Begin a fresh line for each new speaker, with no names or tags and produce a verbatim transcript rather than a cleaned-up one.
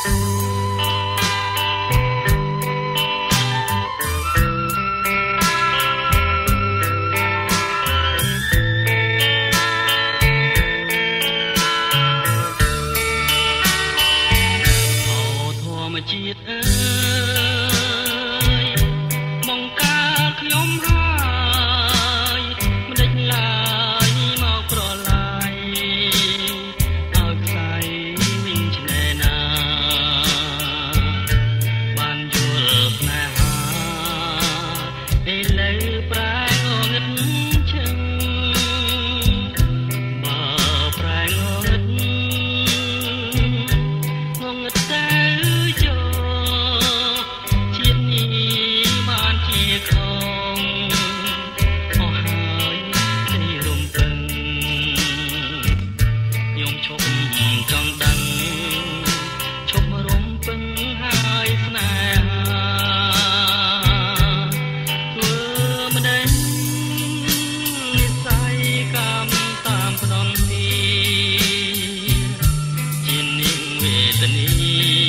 ជាតិអើយបង្កើតខ្ញុំហើយមិនដេចឡើយមកប្រឡាយឲ្យខ្សែវិញឆ្នេរណាបានយល់ស្នេហាឥឡូវប្រែងងឹតជឹងបើប្រែងងឹតងងឹតតែចង់ដឹងឈប់រំពឹងហើយស្នេហាធ្វើម្ដេចនិស័យកម្មតាមផ្ដន់ទីជានាងវេទនី